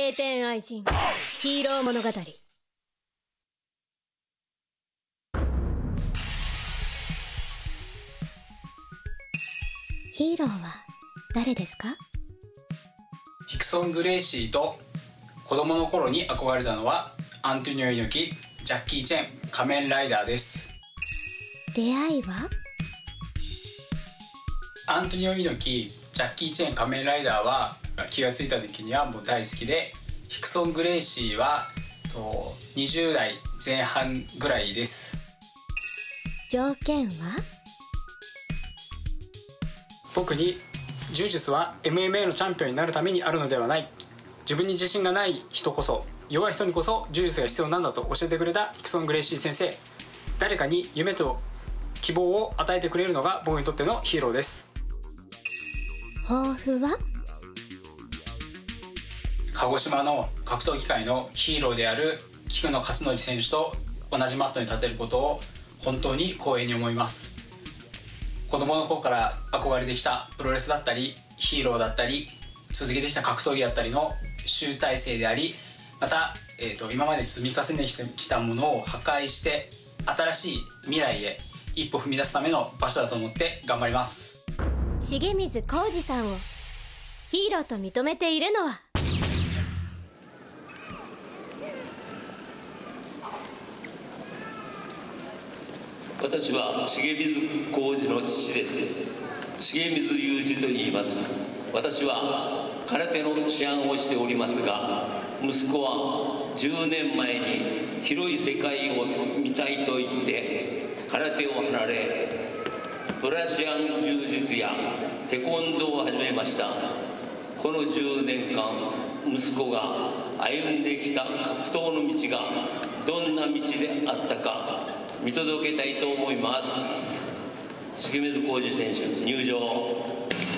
経典愛人ヒーロー物語。ヒーローは誰ですか？ ヒクソン・グレイシーと子供の頃に憧れたのはアントニオ猪木、ジャッキー・チェン、仮面ライダーです。 出会いは？ アントニオ猪木、ジャッキー・チェン、仮面ライダーは気がついた時にはもう大好きで、ヒクソン・グレイシーは20代前半ぐらいです。 条件は？ 僕に柔術は MMA のチャンピオンになるためにあるのではない、自分に自信がない人こそ、弱い人にこそ柔術が必要なんだと教えてくれたヒクソン・グレイシー先生。誰かに夢と希望を与えてくれるのが僕にとってのヒーローです。 抱負は？ 鹿児島の格闘技界のヒーローである菊野勝則選手と同じマットに立てることを本当に光栄に思います。子供の頃から憧れてきたプロレスだったりヒーローだったり続けてきた格闘技だったりの集大成であり、また、今まで積み重ねてきたものを破壊して新しい未来へ一歩踏み出すための場所だと思って頑張ります。 重水浩二さんをヒーローと認めているのは？ 私は重水浩二の父です。重水雄二と言います。私は空手の師範をしておりますが、息子は10年前に広い世界を見たいと言って空手を離れ、ブラジアン柔術やテコンドーを始めました。この10年間、息子が歩んできた格闘の道がどんな道であったか見届けたいと思います。重水浩二選手入場。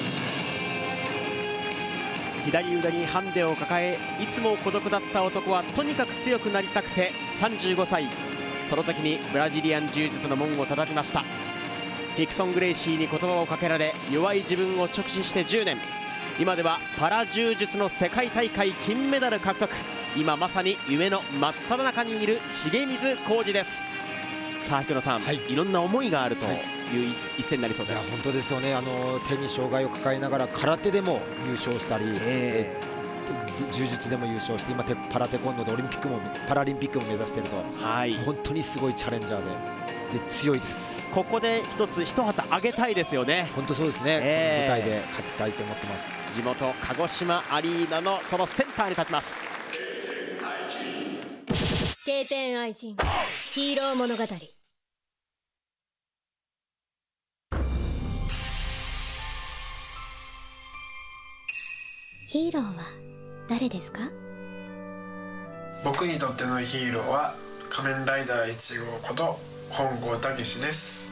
左腕にハンデを抱え、いつも孤独だった男はとにかく強くなりたくて35歳、その時にブラジリアン柔術の門を叩きました。ヒクソン・グレイシーに言葉をかけられ、弱い自分を直視して10年、今ではパラ柔術の世界大会金メダル獲得、今まさに夢の真っ只中にいる重水浩二です。さあ菊野さん、いろんな思いがあるという一戦になりそうです。 いや本当ですよね。手に障害を抱えながら空手でも優勝したり、柔術でも優勝して、今パラテコンドーでパラリンピックも目指していると、本当にすごいチャレンジャーで強いです。 ここで一旗あげたいですよね。 本当そうですね、この舞台で勝ちたいと思ってます。 地元鹿児島アリーナのそのセンターに立ちます。 経典愛人ヒーロー物語。ヒーローは誰ですか？ 僕にとってのヒーローは仮面ライダー1号こと本郷猛です。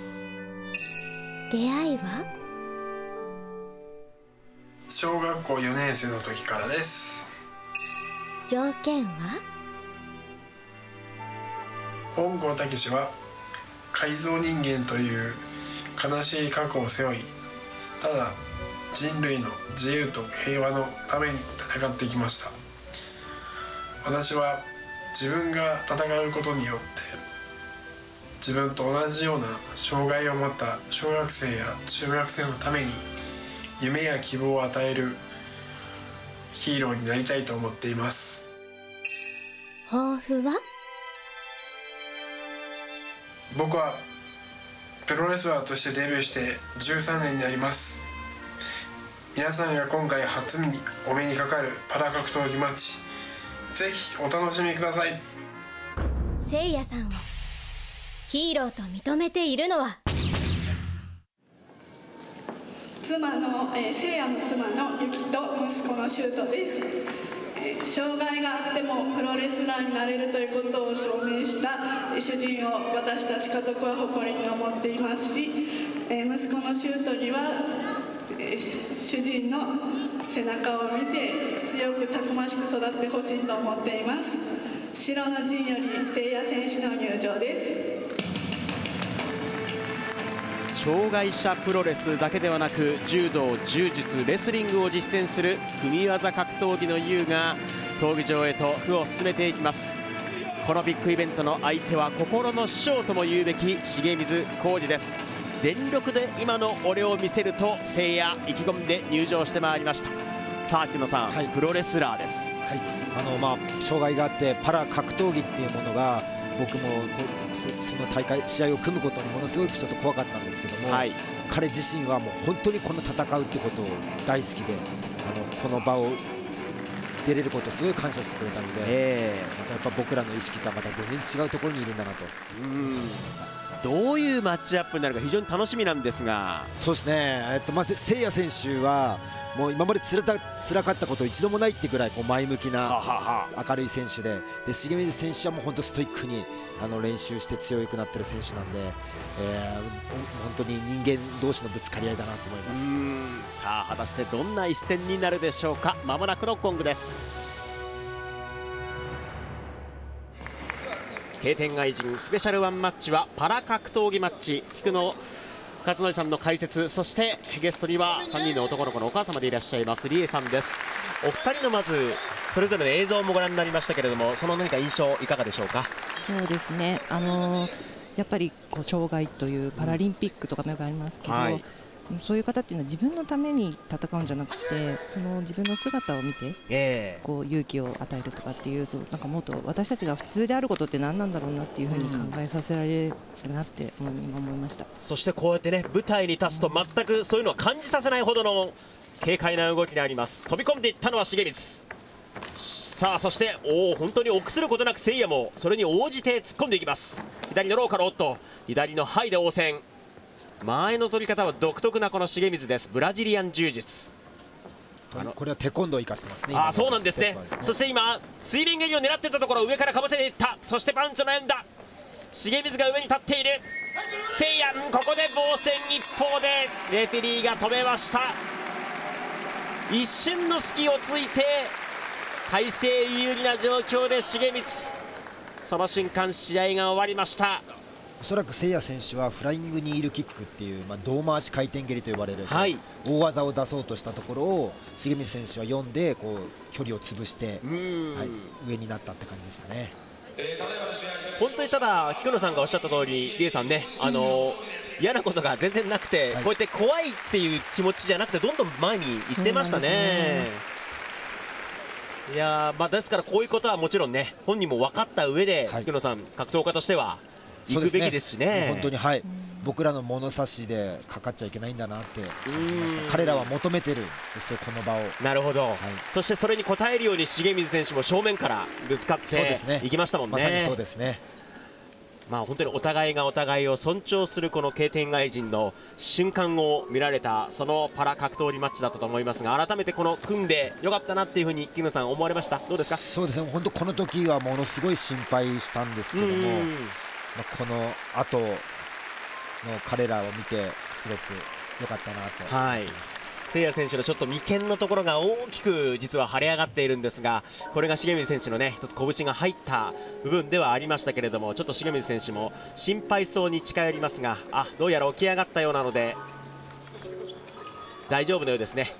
出会いは？ 小学校4年生の時からです。 条件は？ 本郷猛は改造人間という悲しい過去を背負い、ただ人類の自由と平和のために戦ってきました。私は自分が戦うことによって自分と同じような障害を持った小学生や中学生のために夢や希望を与えるヒーローになりたいと思っています。 抱負は？ 僕はプロレスラーとしてデビューして13年になります。皆さんが今回初にお目にかかるパラ格闘技マッチ、ぜひお楽しみください。 せいやさんをヒーローと認めているのは？ 妻の、せいやの妻のゆきと息子のしゅうとです。障害があってもプロレスラーになれるということを証明した主人を私たち家族は誇りに思っていますし、息子のしゅうとには主人の背中を見て強くたくましく育ってほしいと思っています。白の陣よりせいや選手の入場です。 障害者プロレスだけではなく柔道、柔術、レスリングを実践する組み技格闘技の優が闘技場へと歩を進めていきます。このビッグイベントの相手は心の師匠とも言うべき重水浩二です。全力で今の俺を見せるとせいや意気込んで入場してまいりました。さあ木野さん、プロレスラーです。 障害があってパラ格闘技っていうものが僕もその大会試合を組むことにものすごくちょっと怖かったんですけども、彼自身はもう本当にこの戦うってことを大好きで、この場を出れることをすごい感謝してくれたので、またやっぱ僕らの意識とはまた全然違うところにいるんだなと感じました。 どういうマッチアップになるか非常に楽しみなんですが、 そうですね、まずせいや選手はもう今まで辛かったこと一度もないってぐらい前向きな明るい選手で、重水選手はもう本当ストイックに練習して強くなってる選手なんで、本当に人間同士のぶつかり合いだなと思います。 さあ果たしてどんな一戦になるでしょうか。まもなくのゴングです。K点外人スペシャルワンマッチはパラ格闘技マッチ。菊野勝則さんの解説、そしてゲストには3人の男の子のお母様でいらっしゃいますリエさんです。お二人のまずそれぞれの映像もご覧になりましたけれども、その何か印象いかがでしょうか。 そうですね、やっぱり障害というパラリンピックとかもありますけど、そういう方っていうのは自分のために戦うんじゃなくて、その自分の姿を見て、勇気を与えるとかっていう、なんかもっと私たちが普通であることって何なんだろうなっていうふうに考えさせられるなって今思いました。 そしてこうやってね舞台に立つと全くそういうのは感じさせないほどの軽快な動きであります。飛び込んでいったのは重光。さあそして本当に臆することなくせいやもそれに応じて突っ込んでいきます。左のローから左のハイで応戦。前の取り方は独特なこの重水です。ブラジリアン柔術、 これはテコンドーを生かしてますね。 そうなんですね。そして今水面蹴りを狙っていたところ上からかぶせていった。そしてパンチを悩んだ重水が上に立っている。せいやここで防戦一方でレフェリーが止めました。一瞬の隙をついて体勢有利な状況で重光、その瞬間試合が終わりました。 おそらくせいや選手はフライングニールキックっていう、胴回し回転蹴りと呼ばれる、大技を出そうとしたところを重光選手は読んで距離を潰して、上になったって感じでしたね。 本当にただ菊野さんがおっしゃった通りリエさんね、嫌なことが全然なくて、こうやって怖いっていう気持ちじゃなくてどんどん前に行ってましたね。いやですからこういうことはもちろんね本人も分かった上で、菊野さん格闘家としては行くべきですしね。 本当に僕らの物差しでかかっちゃいけないんだなって感じました。彼らは求めてるんですよこの場を。 なるほど、そしてそれに応えるように重水選手も正面からぶつかっていきましたもんね。 まさにそうですね。 本当にお互いがお互いを尊重するこのK点外人の瞬間を見られたそのパラ格闘技マッチだったと思いますが、改めてこの組んでよかったなっていうふうに木野さん思われました。どうですか。 そうですね、本当この時はものすごい心配したんですけども、この後の彼らを見てすごく良かったなと思います。 せいや選手のちょっと眉間のところが大きく実は腫れ上がっているんですが、これが重水選手のね一つ拳が入った部分ではありましたけれども、ちょっと重水選手も心配そうに近寄りますが、どうやら起き上がったようなので大丈夫のようですね。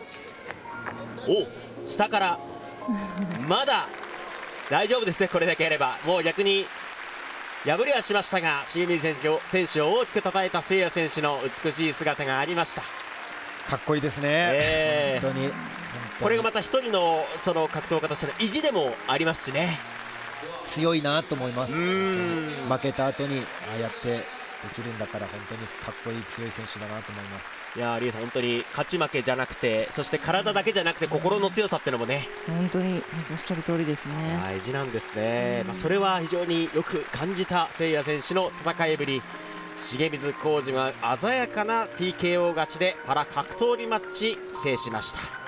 下からまだ大丈夫ですね。これだけやればもう逆に破れはしましたが、重水選手を大きく叩いたせいや選手の美しい姿がありました。 かっこいいですね、本当に。 これがまた一人のその格闘家としての意地でもありますしね。 強いなと思います。負けた後にああやってできるんだから本当にかっこいい強い選手だなと思います。 いやリエさん本当に勝ち負けじゃなくて、そして体だけじゃなくて心の強さっていうのもね本当におっしゃる通りですね。 大事なんですね。それは非常によく感じたせいや選手の戦いぶり。重水浩二は鮮やかな TKO 勝ちでパラ格闘技マッチ制しました。